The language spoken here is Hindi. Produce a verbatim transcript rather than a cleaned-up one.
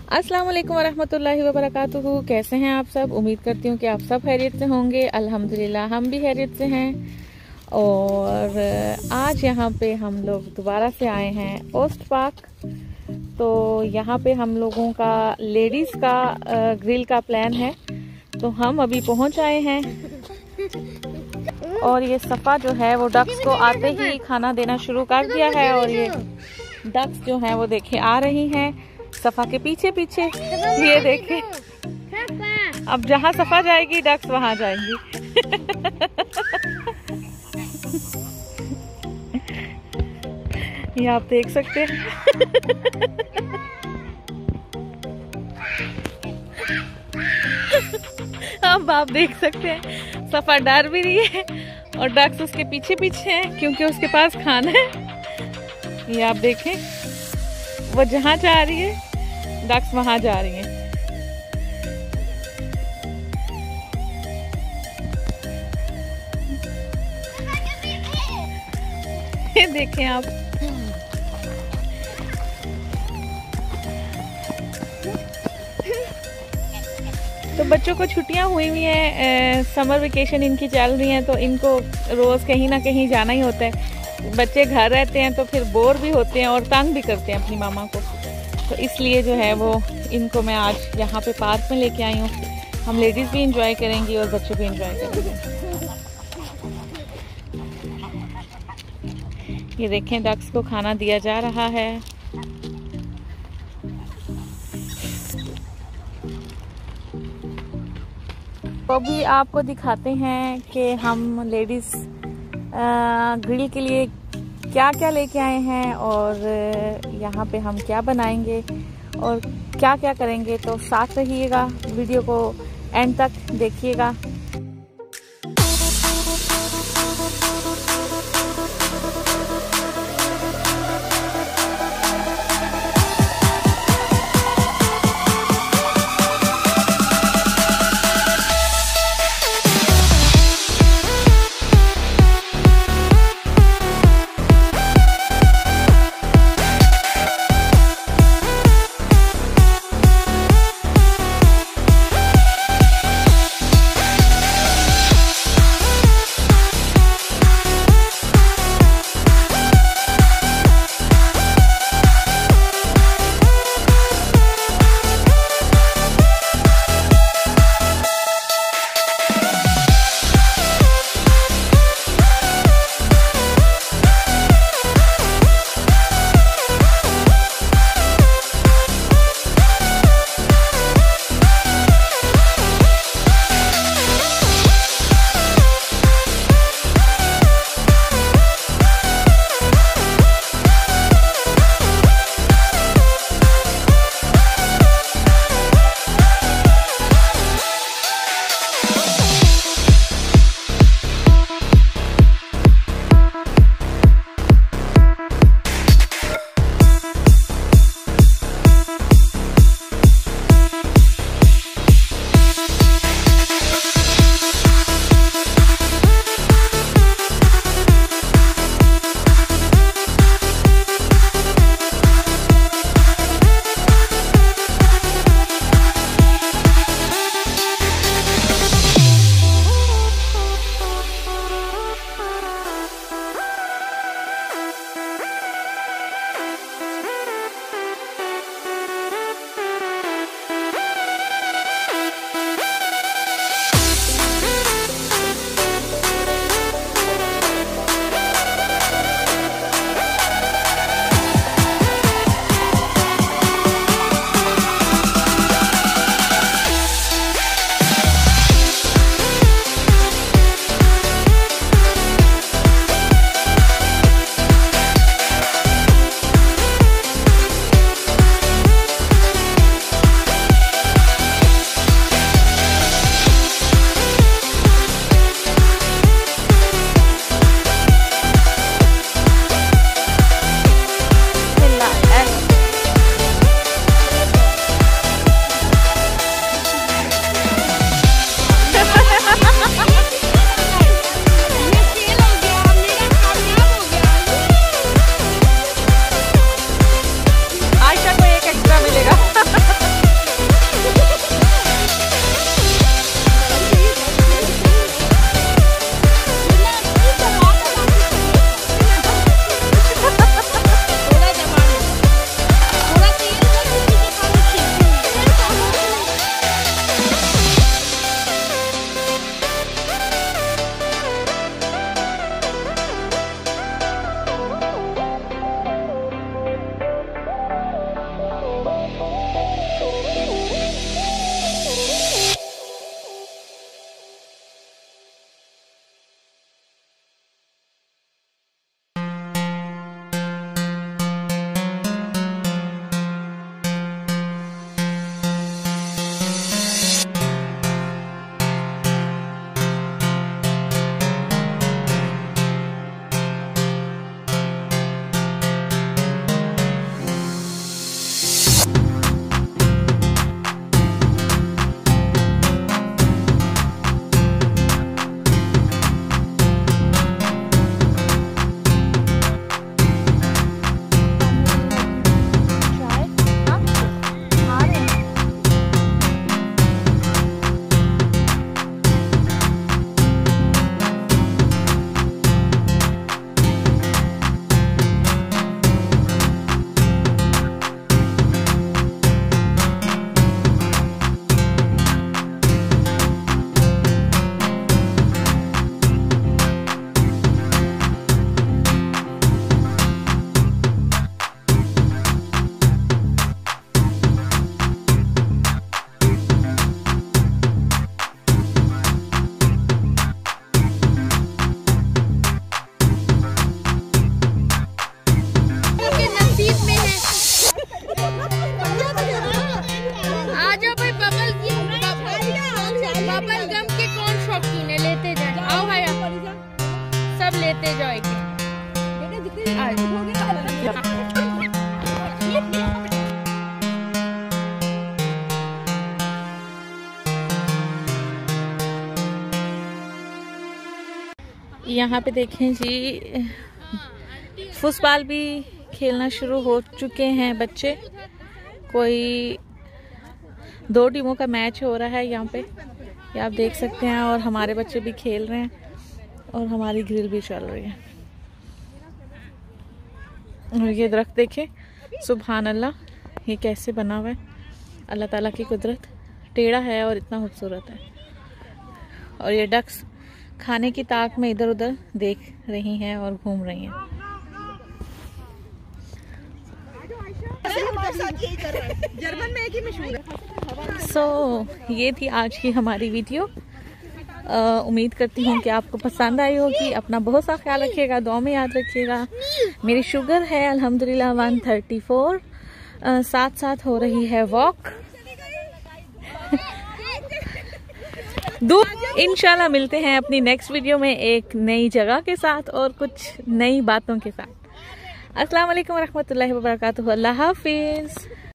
अस्सलाम वालेकुम वरहमतुल्लाहि वबरकातुहू। कैसे हैं आप सब? उम्मीद करती हूँ कि आप सब खैरियत से होंगे। अल्हम्दुलिल्लाह हम भी खैरियत से हैं। और आज यहाँ पे हम लोग दोबारा से आए हैं ओस्ट पार्क। तो यहाँ पे हम लोगों का लेडीज़ का ग्रिल का प्लान है, तो हम अभी पहुँच आए हैं। और ये सफ़ा जो है वो डक्स को आते ही खाना देना शुरू कर दिया है। और ये डक्स जो हैं वो देखे आ रही हैं सफ़ा के पीछे पीछे। ये देखे, अब जहाँ सफ़ा जाएगी डक्स वहाँ जाएंगी। ये आप देख सकते हैं। अब आप देख सकते हैं सफ़ा डर भी रही है और डक्स उसके पीछे पीछे हैं क्योंकि उसके पास खाना है। ये आप देखें, वो जहाँ जा रही है डक्स वहाँ जा रही हैं। ये देखें आप, तो बच्चों को छुट्टियां हुई हुई हैं, समर वेकेशन इनकी चल रही हैं, तो इनको रोज़ कहीं ना कहीं जाना ही होता है। बच्चे घर रहते हैं तो फिर बोर भी होते हैं और तंग भी करते हैं अपनी मामा को। तो इसलिए जो है वो इनको मैं आज यहाँ पे पार्क में लेके आई हूँ। हम लेडीज़ भी इंजॉय करेंगी और बच्चे भी इंजॉय करेंगे। ये देखें, डक्स को खाना दिया जा रहा है। तो अभी आपको दिखाते हैं कि हम लेडीज़ ग्रिल के लिए क्या क्या लेके आए हैं और यहाँ पे हम क्या बनाएंगे और क्या क्या करेंगे। तो साथ रहिएगा, वीडियो को एंड तक देखिएगा। यहाँ पे देखें जी, फुटबॉल भी खेलना शुरू हो चुके हैं बच्चे। कोई दो टीमों का मैच हो रहा है यहाँ पे, ये आप देख सकते हैं। और हमारे बच्चे भी खेल रहे हैं और हमारी ग्रिल भी चल रही है। और ये दरख्त देखें, सुभान अल्लाह, ये कैसे बना हुआ है। अल्लाह ताला की कुदरत, टेढ़ा है और इतना खूबसूरत है। और ये डक्स खाने की ताक में इधर उधर देख रही हैं और घूम रही हैं। जर्मन में एक ही मशहूर है। सो so, ये थी आज की हमारी वीडियो। uh, उम्मीद करती हूँ कि आपको पसंद आई होगी। अपना बहुत सा ख्याल रखिएगा, दुआ में याद रखिएगा। मेरी शुगर है अल्हम्दुलिल्लाह वन थर्टी फोर। साथ साथ हो रही है वॉक। दो इंशाल्लाह मिलते हैं अपनी नेक्स्ट वीडियो में एक नई जगह के साथ और कुछ नई बातों के साथ। अस्सलाम वालेकुम रहमतुल्लाहि व बरकातुहू। अल्लाह हाफिज।